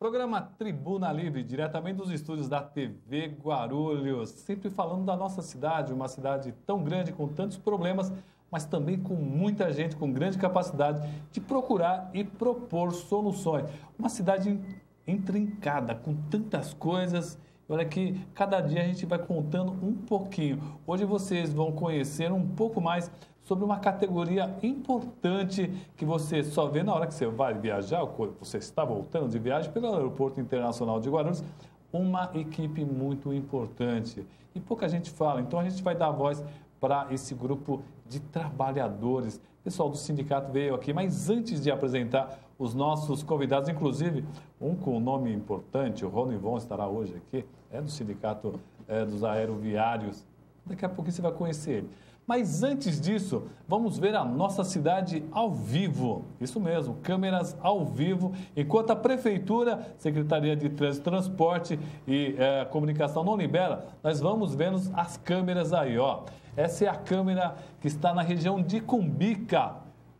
Programa Tribuna Livre, diretamente dos estúdios da TV Guarulhos, sempre falando da nossa cidade, uma cidade tão grande, com tantos problemas, mas também com muita gente, com grande capacidade de procurar e propor soluções. Uma cidade intrincada, com tantas coisas. Olha que cada dia a gente vai contando um pouquinho. Hoje vocês vão conhecer um pouco mais sobre uma categoria importante que você só vê na hora que você vai viajar, ou você está voltando de viagem pelo Aeroporto Internacional de Guarulhos, uma equipe muito importante. E pouca gente fala, então a gente vai dar voz para esse grupo de trabalhadores. O pessoal do sindicato veio aqui, mas antes de apresentar os nossos convidados, inclusive um com nome importante, o Rony Von estará hoje aqui, é do Sindicato dos Aeroviários. Daqui a pouquinho você vai conhecer ele. Mas antes disso, vamos ver a nossa cidade ao vivo. Isso mesmo, câmeras ao vivo. Enquanto a Prefeitura, Secretaria de Trânsito e Transporte e Comunicação não libera, nós vamos vendo as câmeras aí, ó. Essa é a câmera que está na região de Cumbica.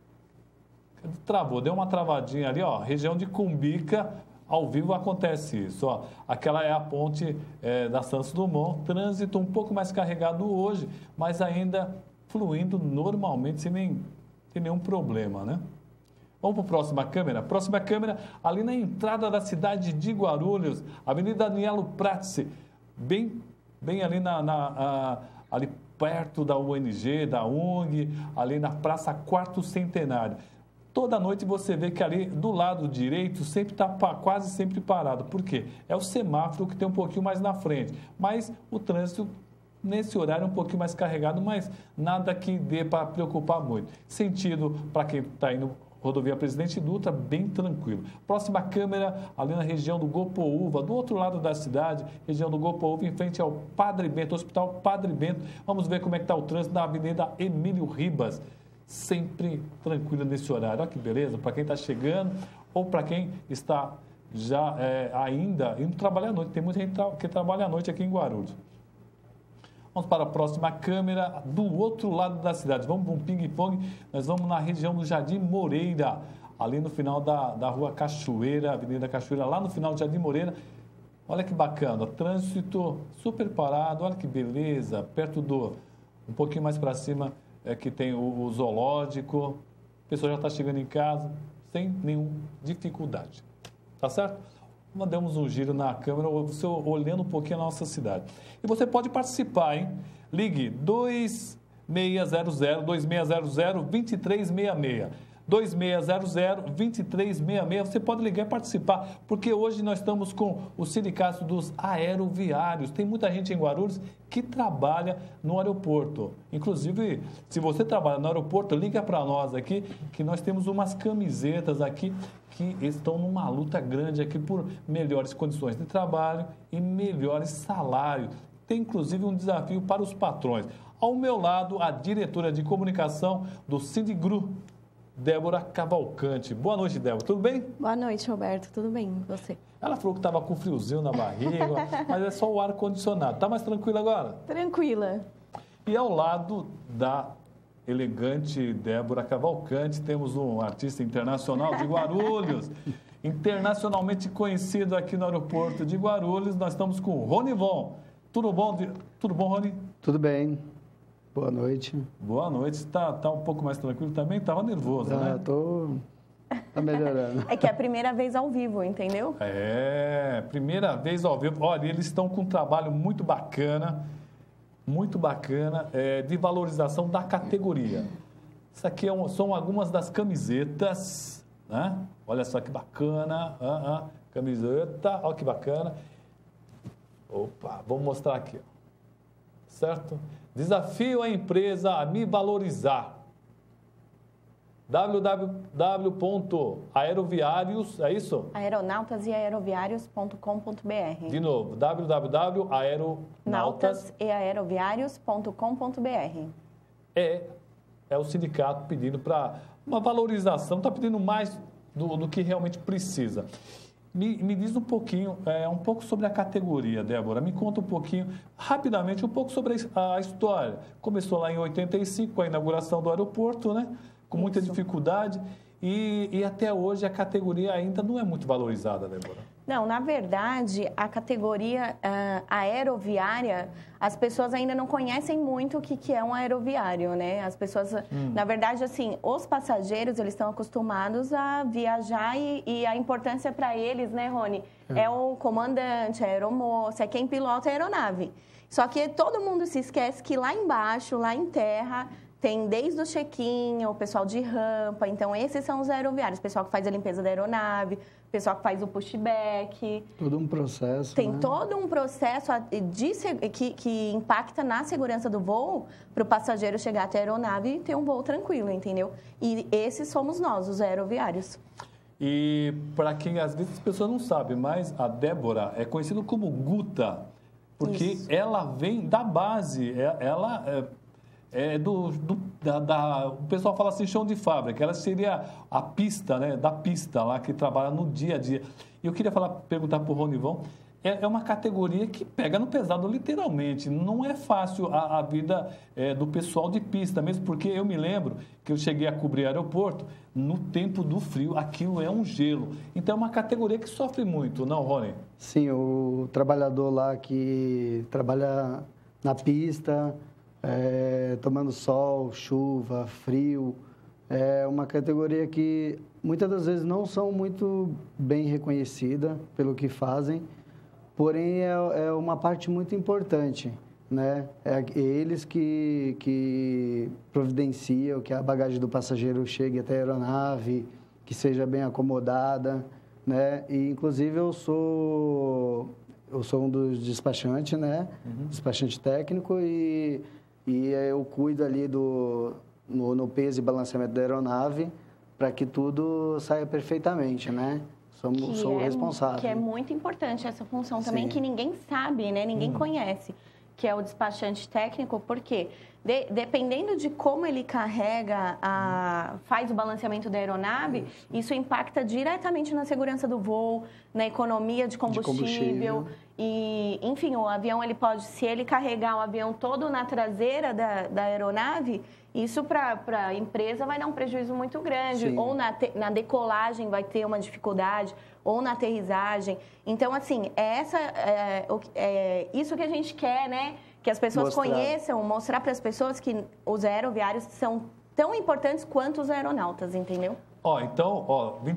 Travou, deu uma travadinha ali, ó. Região de Cumbica, ao vivo acontece isso, ó. Aquela é a ponte da Santos Dumont. Trânsito um pouco mais carregado hoje, mas ainda fluindo normalmente, sem nenhum problema, né? Vamos para a próxima câmera. Próxima câmera, ali na entrada da cidade de Guarulhos, Avenida Anielo Prats, bem ali ali perto da UNG, da UNG, ali na Praça Quarto Centenário. Toda noite você vê que ali do lado direito sempre está quase sempre parado. Por quê? É o semáforo que tem um pouquinho mais na frente. Mas o trânsito nesse horário é um pouquinho mais carregado, mas nada que dê para preocupar muito. Sentido para quem está indo rodovia Presidente Dutra, bem tranquilo. Próxima câmera, ali na região do Gopoúva, do outro lado da cidade, região do Gopoúva, em frente ao Padre Bento, Hospital Padre Bento. Vamos ver como é que está o trânsito na Avenida Emílio Ribas. Sempre tranquilo nesse horário. Olha que beleza, para quem está chegando ou para quem está já ainda indo trabalhar à noite. Tem muita gente que trabalha à noite aqui em Guarulhos. Vamos para a próxima câmera, do outro lado da cidade. Vamos para um ping-pong, nós vamos na região do Jardim Moreira, ali no final da Rua Cachoeira, Avenida Cachoeira, lá no final do Jardim Moreira. Olha que bacana, trânsito super parado, olha que beleza, perto um pouquinho mais para cima, que tem o zoológico, a pessoa já está chegando em casa sem nenhuma dificuldade. Tá certo? Mandamos um giro na câmera, você olhando um pouquinho a nossa cidade. E você pode participar, hein? Ligue 2600-2366. 2600-2366. Você pode ligar e participar, porque hoje nós estamos com o Sindicato dos Aeroviários. Tem muita gente em Guarulhos que trabalha no aeroporto. Inclusive, se você trabalha no aeroporto, liga para nós aqui, que nós temos umas camisetas aqui que estão numa luta grande aqui por melhores condições de trabalho e melhores salários. Tem, inclusive, um desafio para os patrões. Ao meu lado, a diretora de comunicação do Sindigru, Débora Cavalcante. Boa noite, Débora. Tudo bem? Boa noite, Roberto. Tudo bem? E você? Ela falou que estava com friozinho na barriga, mas é só o ar-condicionado. Está mais tranquila agora? Tranquila. E ao lado da elegante Débora Cavalcante, temos um artista internacional de Guarulhos, internacionalmente conhecido aqui no aeroporto de Guarulhos. Nós estamos com o Rony Von. Tudo bom, Rony? Tudo bem. Boa noite. Boa noite. Está um pouco mais tranquilo também? Estava nervoso, né? Tá melhorando. É que é a primeira vez ao vivo, entendeu? Primeira vez ao vivo. Olha, eles estão com um trabalho muito bacana, de valorização da categoria. Isso aqui são algumas das camisetas, né? Olha só que bacana. Camiseta, olha que bacana. Opa, vamos mostrar aqui, ó. Certo? Desafio a empresa a me valorizar. www.aeroviários, é isso? Aeronautas e aeroviários.com.br. De novo, www.aeronautas e aeroviários.com.br. É o sindicato pedindo para uma valorização, está pedindo mais do que realmente precisa. Me diz um pouquinho sobre a categoria, Débora. Me conta um pouquinho, rapidamente, um pouco sobre a história. Começou lá em 85, com a inauguração do aeroporto, né? Com muita dificuldade. E até hoje a categoria ainda não é muito valorizada, Débora. Não, na verdade, a categoria aeroviária, as pessoas ainda não conhecem muito o que é um aeroviário, né? As pessoas, na verdade, assim, os passageiros, eles estão acostumados a viajar e a importância para eles, né, Rony? É o comandante, a aeromoça, é quem pilota a aeronave. Só que todo mundo se esquece que lá embaixo, lá em terra, tem desde o check-in, o pessoal de rampa. Então, esses são os aeroviários. O pessoal que faz a limpeza da aeronave, o pessoal que faz o pushback. Todo um processo, Tem né? todo um processo que impacta na segurança do voo para o passageiro chegar até a aeronave e ter um voo tranquilo, entendeu? E esses somos nós, os aeroviários. E para quem às vezes as pessoas não sabem, mas a Débora é conhecida como Guta, porque Isso. ela vem da base, ela o pessoal fala assim, chão de fábrica, ela seria a pista, né, da pista lá, que trabalha no dia a dia. E eu queria perguntar para o Ronivon, é uma categoria que pega no pesado literalmente, não é fácil a vida do pessoal de pista, mesmo porque eu me lembro que eu cheguei a cobrir aeroporto, no tempo do frio, aquilo é um gelo. Então é uma categoria que sofre muito, não, Rony? Sim, o trabalhador lá que trabalha na pista, tomando sol, chuva, frio, é uma categoria que muitas das vezes não são muito bem reconhecida pelo que fazem, porém é uma parte muito importante, né? É eles que providenciam que a bagagem do passageiro chegue até a aeronave, que seja bem acomodada, né? E inclusive eu sou um dos despachantes, né? Despachante técnico e eu cuido ali no peso e balanceamento da aeronave para que tudo saia perfeitamente, né? Sou o responsável. Que é muito importante essa função também, Sim. que ninguém sabe, né? Ninguém conhece, que é o despachante técnico, porque dependendo de como ele carrega, faz o balanceamento da aeronave, isso impacta diretamente na segurança do voo, na economia de combustível. E, enfim, o avião, ele pode, se ele carregar o avião todo na traseira da aeronave, isso para a empresa vai dar um prejuízo muito grande. Sim. Ou na decolagem vai ter uma dificuldade, ou na aterrissagem. Então, assim, isso que a gente quer, né? Que as pessoas conheçam, mostrar para as pessoas que os aeroviários são tão importantes quanto os aeronautas, entendeu? Então,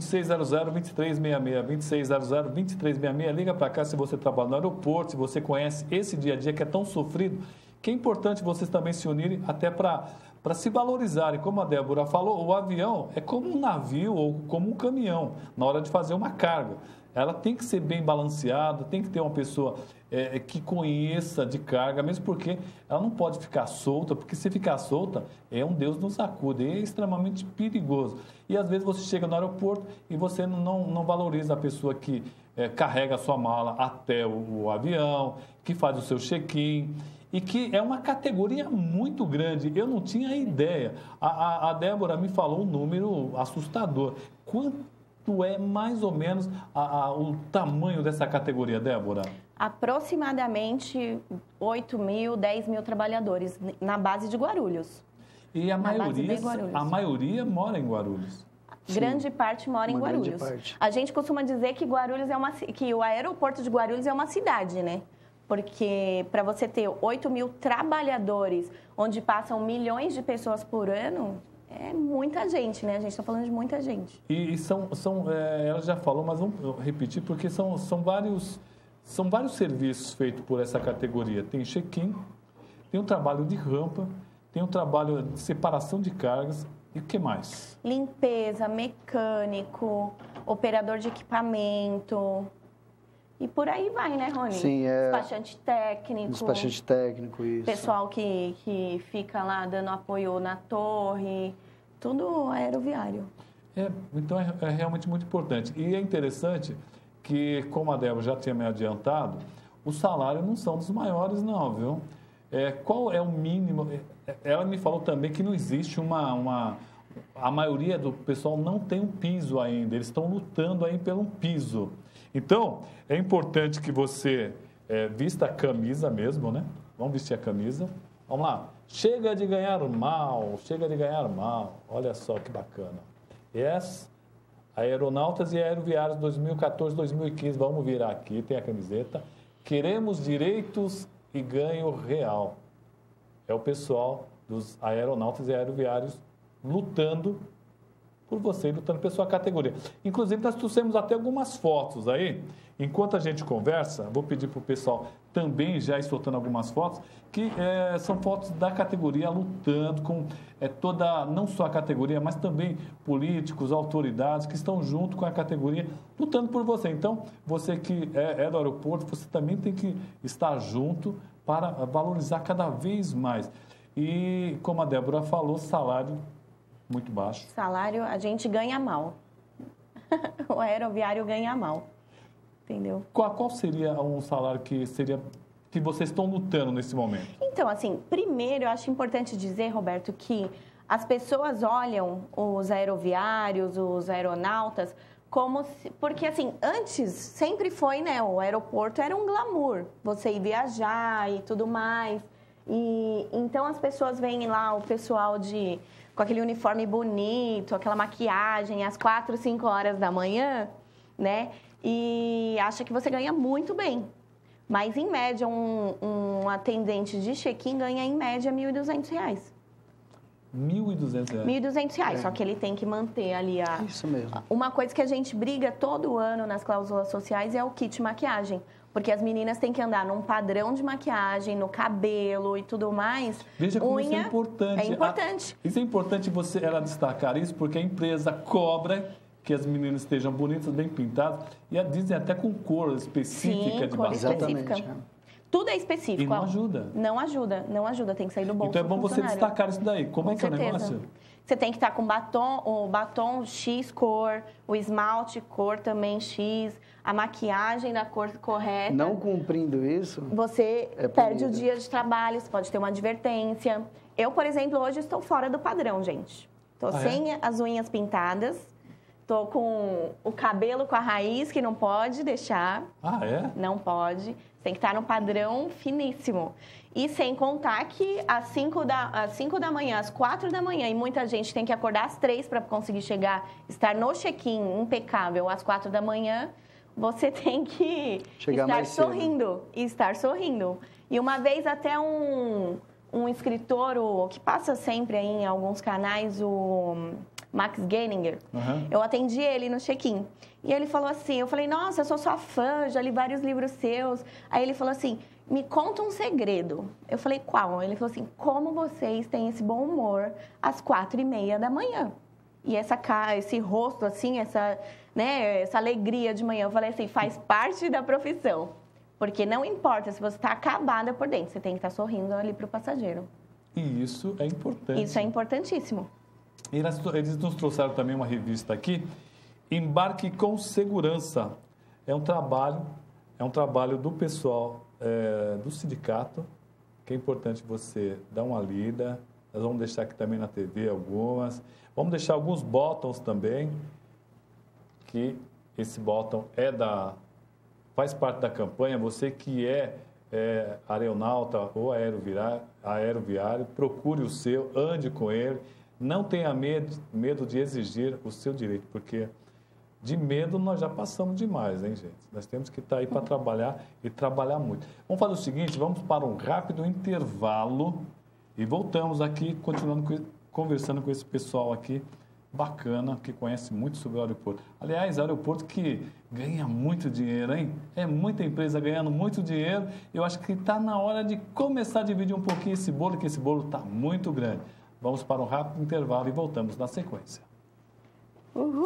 2600-2366, 2600-2366, liga para cá se você trabalha no aeroporto, se você conhece esse dia a dia que é tão sofrido, que é importante vocês também se unirem até para se valorizarem. Como a Débora falou, o avião é como um navio ou como um caminhão na hora de fazer uma carga. Ela tem que ser bem balanceada, tem que ter uma pessoa que conheça de carga, mesmo porque ela não pode ficar solta, porque se ficar solta, um Deus nos acuda, é extremamente perigoso. E às vezes você chega no aeroporto e você não valoriza a pessoa que carrega a sua mala até o avião, que faz o seu check-in, e que é uma categoria muito grande. Eu não tinha ideia. A Débora me falou um número assustador. Quanto é mais ou menos o tamanho dessa categoria, Débora? Aproximadamente 8 mil, 10 mil trabalhadores na base de Guarulhos. E a maioria mora em Guarulhos. Grande parte mora em Guarulhos. A gente costuma dizer que que o aeroporto de Guarulhos é uma cidade, né? Porque para você ter 8 mil trabalhadores, onde passam milhões de pessoas por ano, é muita gente, né? A gente está falando de muita gente. E ela já falou, mas vamos repetir, porque são vários serviços feitos por essa categoria. Tem check-in, tem um trabalho de rampa, tem um trabalho de separação de cargas, e o que mais? Limpeza, mecânico, operador de equipamento. E por aí vai, né, Rony? Sim, despachante técnico. Despachante técnico, isso. Pessoal que fica lá dando apoio na torre. Tudo aeroviário. Então é realmente muito importante. E é interessante que, como a Débora já tinha me adiantado, os salários não são dos maiores, não, viu? Qual é o mínimo? Ela me falou também que não existe a maioria do pessoal não tem um piso ainda. Eles estão lutando aí pelo um piso. Então, é importante que você vista a camisa mesmo, né? Vamos vestir a camisa. Vamos lá. Chega de ganhar mal, chega de ganhar mal. Olha só que bacana. Yes, Aeronautas e Aeroviários 2014-2015. Vamos virar aqui, tem a camiseta. Queremos direitos e ganho real. É o pessoal dos aeronautas e aeroviários lutando por você, lutando pela sua categoria. Inclusive, nós trouxemos até algumas fotos aí. Enquanto a gente conversa, vou pedir para o pessoal também já ir soltando algumas fotos, que são fotos da categoria lutando com toda, não só a categoria, mas também políticos, autoridades que estão junto com a categoria, lutando por você. Então, você que é do aeroporto, você também tem que estar junto para valorizar cada vez mais. E, como a Débora falou, salário muito baixo. Salário, a gente ganha mal. O aeroviário ganha mal. Entendeu? Qual seria um salário que vocês estão lutando nesse momento? Então, assim, primeiro eu acho importante dizer, Roberto, que as pessoas olham os aeroviários, os aeronautas, como se... Porque, assim, antes sempre foi, né? O aeroporto era um glamour. Você ir viajar e tudo mais. E então as pessoas veem lá o pessoal com aquele uniforme bonito, aquela maquiagem às 4, 5 horas da manhã, né? E acha que você ganha muito bem. Mas, em média, um atendente de check-in ganha, em média, R$ 1.200. R$ 1.200? R$ 1.200, só que ele tem que manter ali a... Isso mesmo. Uma coisa que a gente briga todo ano nas cláusulas sociais é o kit maquiagem. Porque as meninas têm que andar num padrão de maquiagem, no cabelo e tudo mais. Veja como isso é importante. É importante. Isso é importante ela destacar isso, porque a empresa cobra que as meninas estejam bonitas, bem pintadas, e dizem até com cor específica. Sim, de cor bastante. específica. Tudo é específico. E não ajuda. Não ajuda, tem que sair do bolso. Então é bom você destacar isso daí. Como é que é o negócio? Você tem que estar com o batom X cor, o esmalte cor também X, a maquiagem da cor correta. Não cumprindo isso, você perde o dia de trabalho, você pode ter uma advertência. Eu, por exemplo, hoje estou fora do padrão, gente. Estou sem as unhas pintadas, estou com o cabelo com a raiz, que não pode deixar. Ah, é? Não pode. Tem que estar no padrão finíssimo. E sem contar que às 5 da manhã, às 4 da manhã, e muita gente tem que acordar às 3 para conseguir estar no check-in impecável às 4 da manhã, você tem que estar sorrindo. E uma vez até um escritor, que passa sempre aí em alguns canais, o Max Geininger, eu atendi ele no check-in. E ele falou assim, eu falei, nossa, eu sou sua fã, já li vários livros seus. Aí ele falou assim, me conta um segredo. Eu falei, qual? Ele falou assim, como vocês têm esse bom humor às 4:30 da manhã? E esse rosto assim, essa alegria de manhã. Eu falei assim, faz parte da profissão. Porque não importa se você está acabada por dentro, você tem que estar sorrindo ali para o passageiro. E isso é importante. Isso é importantíssimo. Eles nos trouxeram também uma revista aqui, Embarque com Segurança. É um trabalho do pessoal do sindicato, que é importante você dar uma lida. Nós vamos deixar aqui também na TV algumas. Vamos deixar alguns botões também, que esse botão faz parte da campanha. Você que é aeronauta ou aeroviário, procure o seu, ande com ele. Não tenha medo de exigir o seu direito, porque de medo nós já passamos demais, hein, gente? Nós temos que estar aí para trabalhar e trabalhar muito. Vamos fazer o seguinte, vamos para um rápido intervalo e voltamos aqui, continuando conversando com esse pessoal aqui, bacana, que conhece muito sobre o aeroporto. Aliás, aeroporto que ganha muito dinheiro, hein? É muita empresa ganhando muito dinheiro. Eu acho que está na hora de começar a dividir um pouquinho esse bolo, que esse bolo está muito grande. Vamos para um rápido intervalo e voltamos na sequência. Uhul!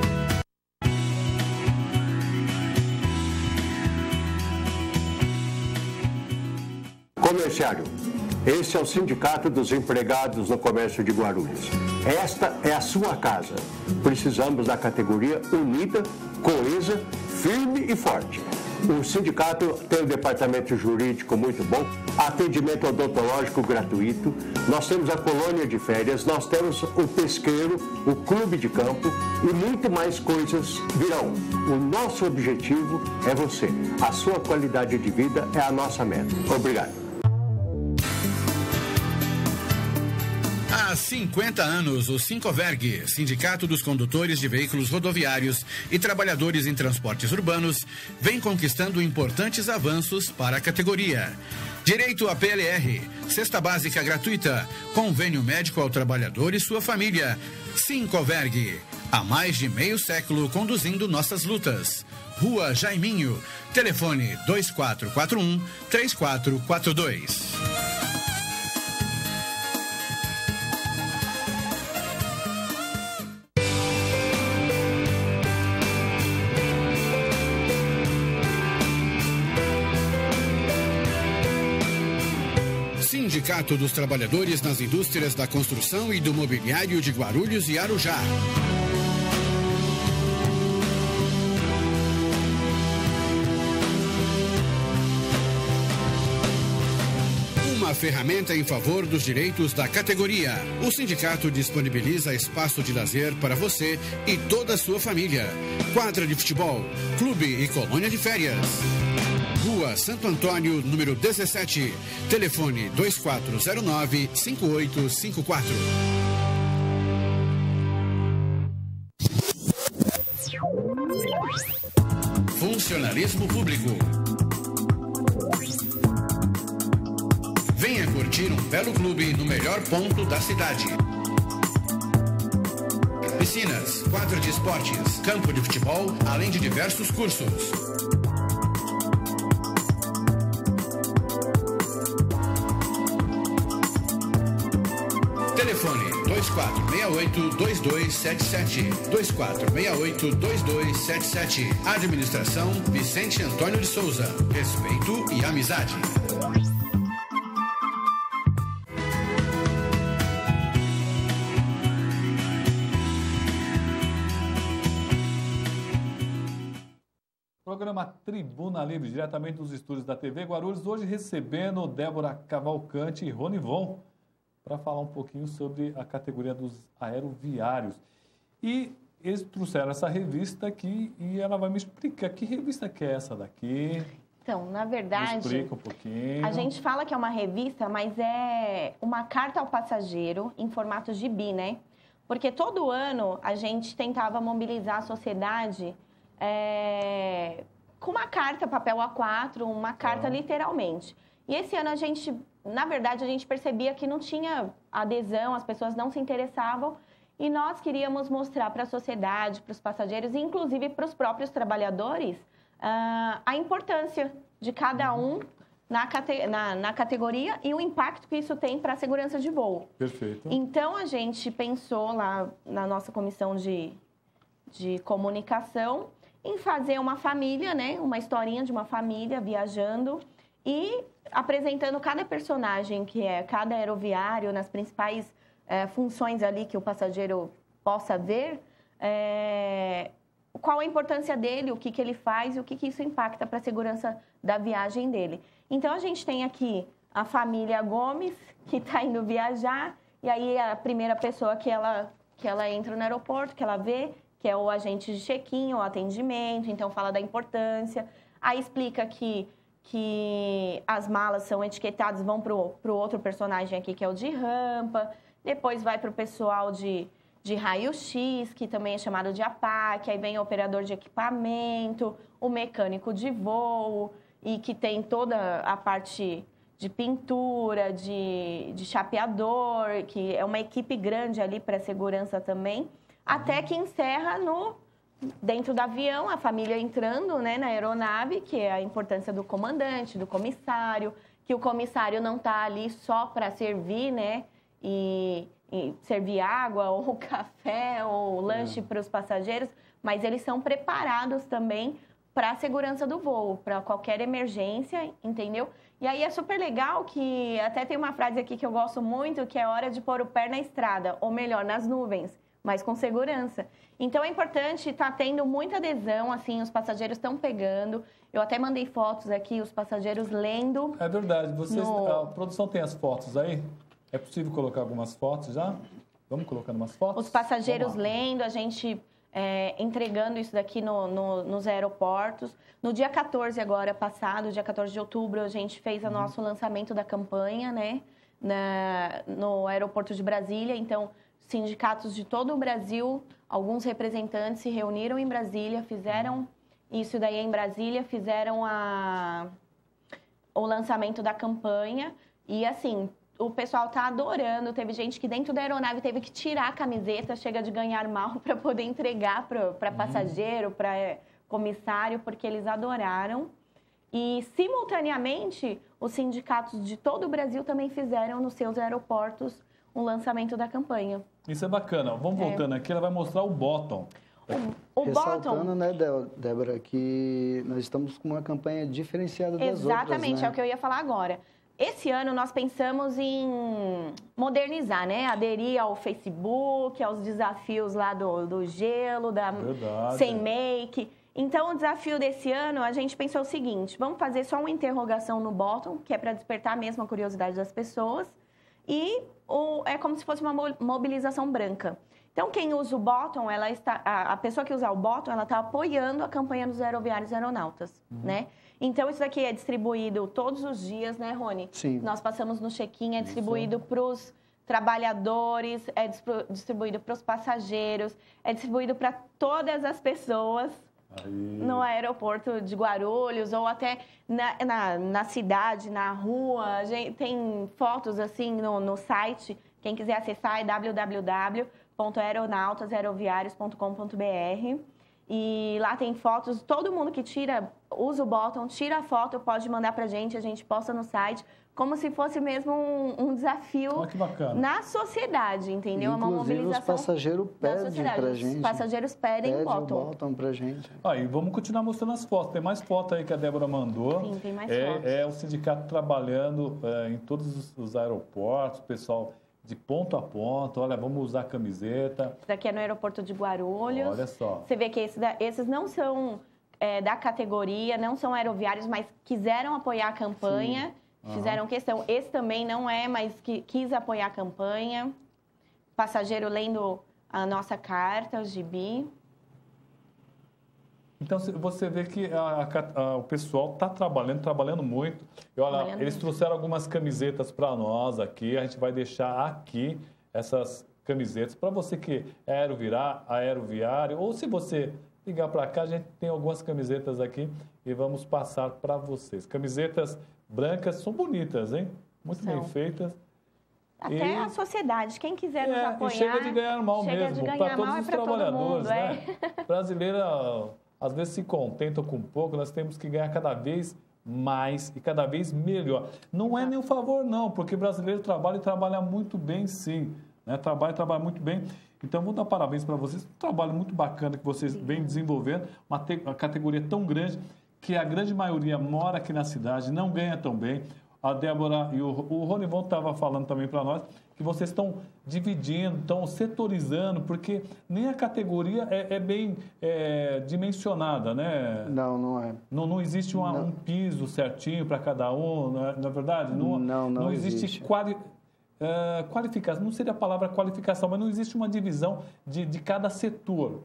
Comerciário, esse é o Sindicato dos Empregados no Comércio de Guarulhos. Esta é a sua casa. Precisamos da categoria unida, coesa, firme e forte. O sindicato tem um departamento jurídico muito bom, atendimento odontológico gratuito, nós temos a colônia de férias, nós temos o pesqueiro, o clube de campo e muito mais coisas virão. O nosso objetivo é você. A sua qualidade de vida é a nossa meta. Obrigado. 50 anos, o Sincoverg, Sindicato dos Condutores de Veículos Rodoviários e Trabalhadores em Transportes Urbanos, vem conquistando importantes avanços para a categoria. Direito à PLR, cesta básica gratuita, convênio médico ao trabalhador e sua família. Sincoverg, há mais de meio século conduzindo nossas lutas. Rua Jaiminho, telefone 2441-3442. Sindicato dos Trabalhadores nas Indústrias da Construção e do Mobiliário de Guarulhos e Arujá. Uma ferramenta em favor dos direitos da categoria. O sindicato disponibiliza espaço de lazer para você e toda a sua família. Quadra de futebol, clube e colônia de férias. Rua Santo Antônio, número 17. Telefone 2409-5854. Funcionalismo público. Venha curtir um belo clube no melhor ponto da cidade. Piscinas, quadra de esportes, campo de futebol, além de diversos cursos. Telefone 2468-2277. 2468-2277. Administração Vicente Antônio de Souza. Respeito e amizade. Programa Tribuna Livre, diretamente dos estúdios da TV Guarulhos, hoje recebendo Débora Cavalcante e Rony Von, para falar um pouquinho sobre a categoria dos aeroviários. E eles trouxeram essa revista aqui e ela vai me explicar que revista que é essa daqui. Então, na verdade, me explica um pouquinho. A gente fala que é uma revista, mas é uma carta ao passageiro em formato gibi, né? Porque todo ano a gente tentava mobilizar a sociedade com uma carta, papel A4, uma carta literalmente. E esse ano a gente, na verdade, a gente percebia que não tinha adesão, as pessoas não se interessavam e nós queríamos mostrar para a sociedade, para os passageiros e inclusive para os próprios trabalhadores a importância de cada um na categoria e o impacto que isso tem para a segurança de voo. Perfeito. Então, a gente pensou lá na nossa comissão de comunicação em fazer uma família, né? Uma historinha de uma família viajando e apresentando cada personagem que é cada aeroviário nas principais funções ali que o passageiro possa ver, qual a importância dele, o que ele faz e o que isso impacta para a segurança da viagem dele. Então, a gente tem aqui a família Gomes, que está indo viajar, e aí a primeira pessoa que ela entra no aeroporto, que ela vê, que é o agente de check-in, o atendimento, então fala da importância, aí explica que as malas são etiquetadas, vão para o outro personagem aqui, que é o de rampa, depois vai para o pessoal de raio-x, que também é chamado de APAC, aí vem o operador de equipamento, o mecânico de voo, e que tem toda a parte de pintura, de chapeador, que é uma equipe grande ali para segurança também, até que encerra dentro do avião, a família entrando, né, na aeronave, que é a importância do comandante, do comissário, que o comissário não está ali só para servir, né, e servir água ou café ou lanche para os passageiros, mas eles são preparados também para a segurança do voo, para qualquer emergência, entendeu? E aí é super legal que até tem uma frase aqui que eu gosto muito, que é hora de pôr o pé na estrada, ou melhor, nas nuvens, mas com segurança. Então, é importante, está tendo muita adesão, assim, os passageiros estão pegando. Eu até mandei fotos aqui, os passageiros lendo. É verdade. A produção tem as fotos aí? É possível colocar algumas fotos já? Vamos colocando umas fotos? Os passageiros lendo, a gente entregando isso daqui nos aeroportos. No dia 14 agora passado, dia 14 de outubro, a gente fez o nosso lançamento da campanha, né? no aeroporto de Brasília. Então, sindicatos de todo o Brasil, alguns representantes se reuniram em Brasília, fizeram isso daí em Brasília, fizeram o lançamento da campanha. E, assim, o pessoal tá adorando. Teve gente que dentro da aeronave teve que tirar a camiseta, chega de ganhar mal, para poder entregar para passageiro, para comissário, porque eles adoraram. E, simultaneamente, os sindicatos de todo o Brasil também fizeram nos seus aeroportos um lançamento da campanha. Isso é bacana. Vamos voltando aqui, ela vai mostrar o bottom. O Ressaltando, bottom... né, Débora, que nós estamos com uma campanha diferenciada das outras, Exatamente, né? é o que eu ia falar agora. Esse ano nós pensamos em modernizar, né? Aderir ao Facebook, aos desafios lá do gelo, sem make. Então, o desafio desse ano, a gente pensou o seguinte, vamos fazer só uma interrogação no bottom, que é para despertar mesmo a curiosidade das pessoas, e é como se fosse uma mobilização branca. Então, quem usa o bottom, a pessoa que usa o bottom, ela está apoiando a campanha dos aeroviários e aeronautas, né? Então, isso daqui é distribuído todos os dias, né, Rony? Sim. Nós passamos no check-in, é distribuído para os trabalhadores, é distribuído para os passageiros, é distribuído para todas as pessoas no aeroporto de Guarulhos ou até na cidade, na rua. A gente tem fotos assim no site, quem quiser acessar é www.aeronautasaeroviarios.com.br. E lá tem fotos, todo mundo que usa o bottom, tira a foto, pode mandar pra gente, a gente posta no site, como se fosse mesmo um desafio na sociedade, entendeu? Inclusive, uma mobilização. Os passageiros pedem pra gente. Os passageiros pedem o bottom. O bottom pra gente. E vamos continuar mostrando as fotos. Tem mais fotos aí que a Débora mandou. Sim, tem mais fotos. É o sindicato trabalhando em todos os aeroportos, pessoal de ponto a ponto. Olha, vamos usar camiseta. Isso daqui é no aeroporto de Guarulhos. Olha só. Você vê que esses não são da categoria, não são aeroviários, mas quiseram apoiar a campanha. Fizeram questão. Esse também não é, mas quis apoiar a campanha. Passageiro lendo a nossa carta, o gibi. Então, você vê que o pessoal está trabalhando muito. E, olha, eles trouxeram algumas camisetas para nós aqui. A gente vai deixar aqui essas camisetas para você que é aeroviário. Ou se você ligar para cá, a gente tem algumas camisetas aqui e vamos passar para vocês. Camisetas brancas, são bonitas, hein? Muito bem feitas. Até a sociedade, quem quiser nos apoiar... E chega de ganhar mal mesmo, para todos os trabalhadores, né? Brasileiro, às vezes, se contentam com pouco, nós temos que ganhar cada vez mais e cada vez melhor. Não é nenhum favor, não, porque brasileiro trabalha e trabalha muito bem, sim. Né? Trabalha muito bem. Então, vou dar parabéns para vocês. Um trabalho muito bacana que vocês vêm desenvolvendo, uma categoria tão grande que a grande maioria mora aqui na cidade, não ganha tão bem. A Débora e o Ronivon estavam falando também para nós que vocês estão dividindo, estão setorizando, porque nem a categoria é bem dimensionada, né? Não é. Não existe um piso certinho para cada um, não é verdade? Não existe qualificação, não seria a palavra qualificação, mas não existe uma divisão de cada setor.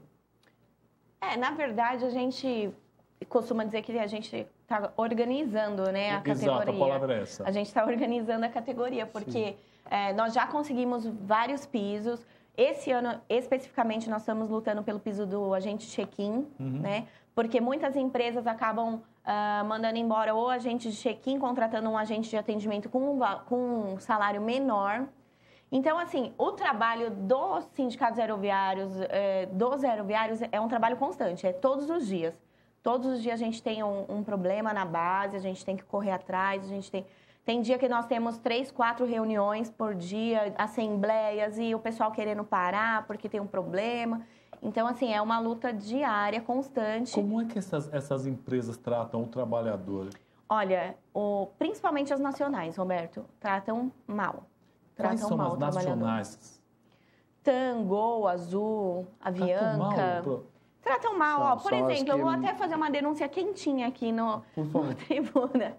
Na verdade, a gente costuma dizer que a gente está organizando, né, a categoria. Exato, a palavra é essa. A gente está organizando a categoria, porque nós já conseguimos vários pisos. Esse ano, especificamente, nós estamos lutando pelo piso do agente check-in, né? Porque muitas empresas acabam mandando embora o agente de check-in, contratando um agente de atendimento com um salário menor. Então, assim, o trabalho dos sindicatos aeroviários, dos aeroviários, é um trabalho constante, é todos os dias. Todos os dias a gente tem um problema na base, a gente tem que correr atrás, a gente tem dia que nós temos 3, 4 reuniões por dia, assembleias, e o pessoal querendo parar porque tem um problema. Então, assim, é uma luta diária, constante. Como é que essas empresas tratam o trabalhador? Olha, principalmente as nacionais, Roberto, tratam mal. Quais são as nacionais? TAM, Gol, Azul, Avianca. Tratam mal. Por exemplo, eu vou até fazer uma denúncia quentinha aqui no Tribuna.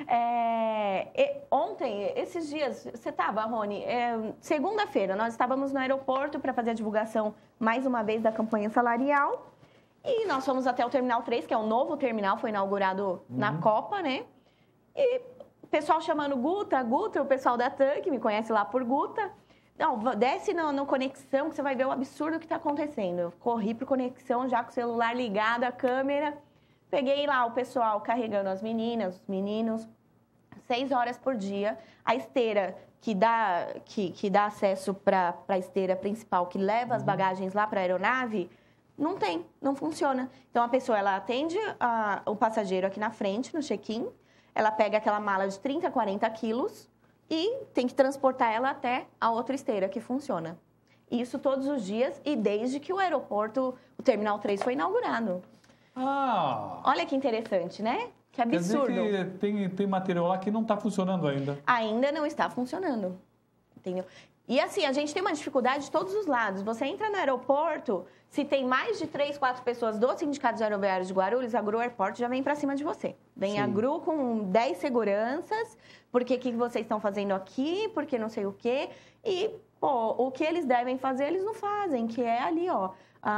Ontem, esses dias, você estava, Rony? Segunda-feira, nós estávamos no aeroporto para fazer a divulgação, mais uma vez, da campanha salarial. E nós fomos até o Terminal 3, que é o novo terminal, foi inaugurado na Copa, né? E pessoal chamando Guta, o pessoal da TAM, que me conhece lá por Guta. Não, desce no Conexão que você vai ver o absurdo que está acontecendo. Eu corri pro Conexão já com o celular ligado, a câmera. Peguei lá o pessoal carregando as meninas, os meninos, 6 horas por dia. A esteira que dá acesso para a esteira principal, que leva as bagagens lá para a aeronave, não funciona. Então, a pessoa, ela atende o passageiro aqui na frente, no check-in, ela pega aquela mala de 30, 40 quilos e tem que transportar ela até a outra esteira que funciona. Isso todos os dias e desde que o aeroporto, o Terminal 3 foi inaugurado. Olha que interessante, né? Que absurdo. Quer dizer que tem material lá que não está funcionando ainda. Ainda não está funcionando. Entendeu? E assim, a gente tem uma dificuldade de todos os lados. Você entra no aeroporto, se tem mais de 3, 4 pessoas do Sindicato de Aeroviários de Guarulhos, a GRU Airport já vem para cima de você. Vem Sim. a GRU com 10 seguranças, porque o que vocês estão fazendo aqui, porque não sei o quê. E, pô, o que eles devem fazer, eles não fazem, que é ali, ó,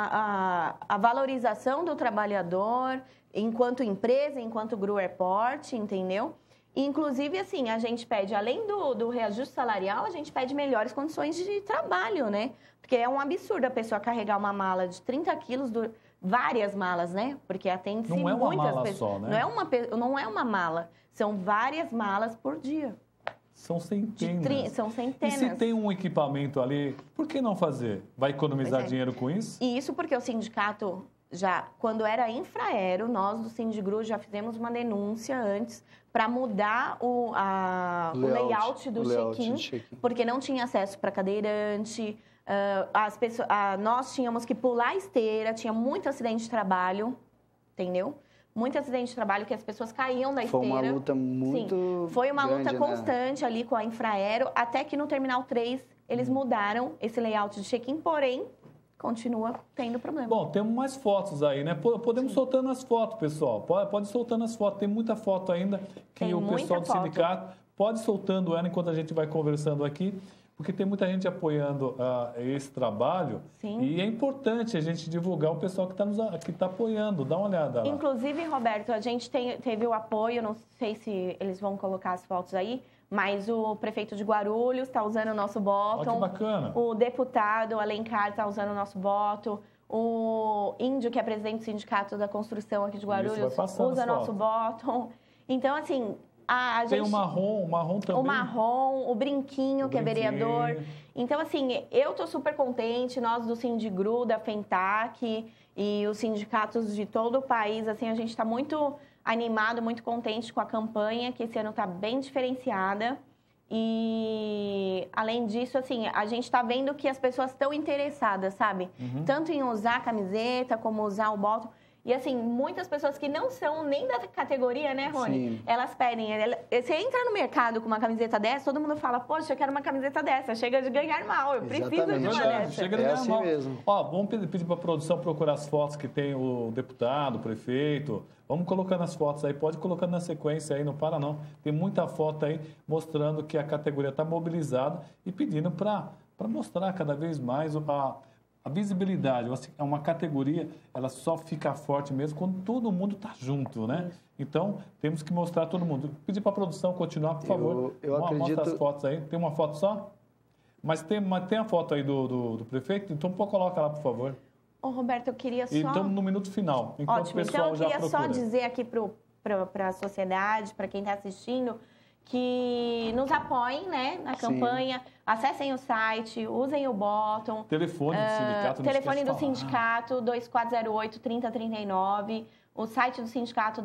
a valorização do trabalhador enquanto empresa, enquanto GRU Airport, entendeu? Inclusive, assim, a gente pede, além do reajuste salarial, a gente pede melhores condições de trabalho, né? Porque é um absurdo a pessoa carregar uma mala de 30 quilos, várias malas, né? Porque atende-se muitas pessoas. Não é uma mala só, né? Não é uma mala, são várias malas por dia. São centenas. São centenas. E se tem um equipamento ali, por que não fazer? Vai economizar dinheiro com isso? E isso porque o sindicato... Já, quando era Infraero, nós do Sindigru já fizemos uma denúncia antes para mudar o layout do check-in, porque não tinha acesso para cadeirante, nós tínhamos que pular a esteira, tinha muito acidente de trabalho, entendeu? Muito acidente de trabalho que as pessoas caíam da esteira. Foi uma luta muito Sim, foi uma luta grande, constante ali com a Infraero, até que no Terminal 3 eles mudaram esse layout de check-in, porém... continua tendo problema. Bom, temos mais fotos aí, né? Podemos soltando as fotos, pessoal. Pode soltando as fotos. Tem muita foto ainda que o pessoal do sindicato pode soltando ela enquanto a gente vai conversando aqui, porque tem muita gente apoiando esse trabalho. Sim. E é importante a gente divulgar o pessoal que está apoiando. Dá uma olhada lá. Inclusive, Roberto, a gente teve o apoio, não sei se eles vão colocar as fotos aí, mas o prefeito de Guarulhos está usando o nosso bottom. Que bacana. O deputado Alencar está usando o nosso bottom. O Índio, que é presidente do Sindicato da Construção aqui de Guarulhos, usa nosso bottom. Então, assim, a gente... Tem o marrom também. O marrom, o Brinquinho, que é vereador. Então, assim, eu estou super contente. Nós do Sindigru, da FENTAC e os sindicatos de todo o país, assim, a gente está muito... animado, muito contente com a campanha, que esse ano está bem diferenciada. E, além disso, assim, a gente está vendo que as pessoas estão interessadas, sabe? Uhum. Tanto em usar a camiseta, como usar o bottom. E, assim, muitas pessoas que não são nem da categoria, né, Rony? Sim. Elas pedem. Você entra no mercado com uma camiseta dessa, todo mundo fala, poxa, eu quero uma camiseta dessa. Chega de ganhar mal, eu preciso de uma dessa. Chega de ganhar mal. Mesmo. Ó, vamos pedir para a produção procurar as fotos que tem o deputado, o prefeito. Vamos colocando as fotos aí, pode colocando na sequência aí, não para não. Tem muita foto aí mostrando que a categoria está mobilizada e pedindo para mostrar cada vez mais a visibilidade. É uma categoria, ela só fica forte mesmo quando todo mundo está junto, né? Isso. Então, temos que mostrar todo mundo. Pedir para a produção continuar, por favor. Eu acredito... Mostra as fotos aí. Tem uma foto só? Mas tem a foto aí do prefeito? Então, coloca lá, por favor. Ô, Roberto, eu queria só... Então, no minuto final, enquanto Ótimo. o pessoal então, eu queria só dizer aqui para a sociedade, para quem está assistindo, que nos apoiem, né, na campanha, acessem o site, usem o bottom. Telefone do sindicato. Telefone do sindicato, 2408-3039. O site do sindicato,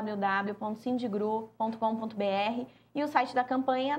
www.sindigru.com.br. E o site da campanha,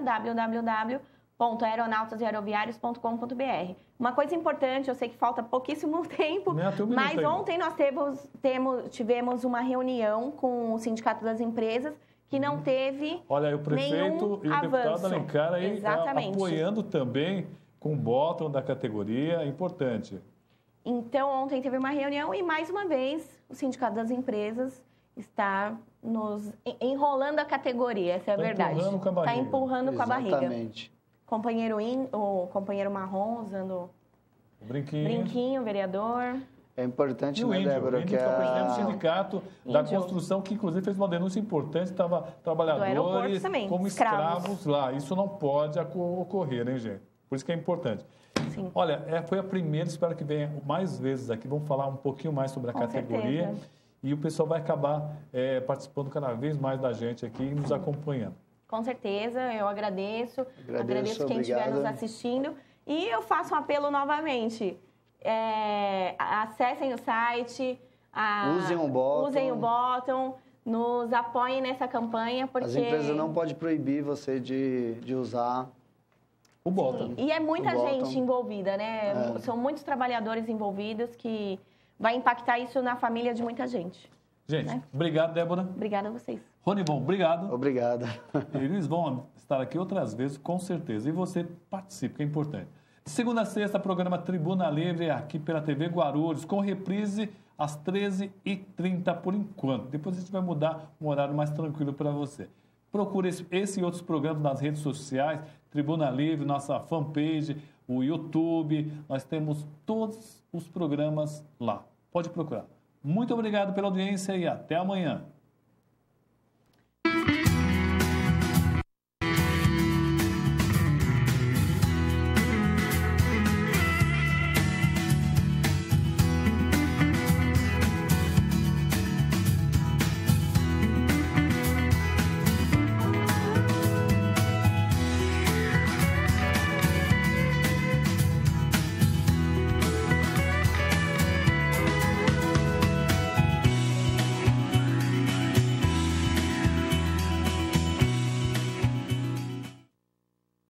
www.aeronautasaeroviarios.com.br. Uma coisa importante, eu sei que falta pouquíssimo tempo, mas ontem nós tivemos uma reunião com o Sindicato das Empresas, que não teve Olha aí, o prefeito e o deputado Alencar aí apoiando também com o bottom da categoria, é importante. Então, ontem teve uma reunião e, mais uma vez, o Sindicato das Empresas está nos enrolando a categoria, essa é a verdade. Empurrando com a barriga. Está empurrando com a barriga. Exatamente. O companheiro marrom usando o brinquinho, vereador. É importante, E o né, Índio, Débora? o Índio que é o presidente do sindicato da Índio. construção, que inclusive fez uma denúncia importante, estava aeroporto trabalhadores também, como escravos. escravos lá. Isso não pode ocorrer, hein, gente? Por isso que é importante. Sim. Olha, foi a primeira, espero que venha mais vezes aqui. Vamos falar um pouquinho mais sobre a Com categoria. certeza. E o pessoal vai acabar participando cada vez mais da gente aqui e nos acompanhando. Com certeza, eu agradeço quem estiver obrigado. nos assistindo. E eu faço um apelo novamente. Acessem o site, Usem o bottom. usem o bottom, nos apoiem nessa campanha, porque... As empresas não podem proibir você de usar. O Bottom. E é muita O bottom. gente envolvida, né? São muitos trabalhadores envolvidos que vai impactar isso na família de muita gente. Gente, Né? obrigado, Débora. Obrigada a vocês. Ronivon, obrigado. Obrigado. Eles vão estar aqui outras vezes, com certeza. E você participe, que é importante. De segunda a sexta, programa Tribuna Livre, aqui pela TV Guarulhos, com reprise às 13h30 por enquanto. Depois a gente vai mudar um horário mais tranquilo para você. Procure esse e outros programas nas redes sociais, Tribuna Livre, nossa fanpage, o YouTube. Nós temos todos os programas lá. Pode procurar. Muito obrigado pela audiência e até amanhã.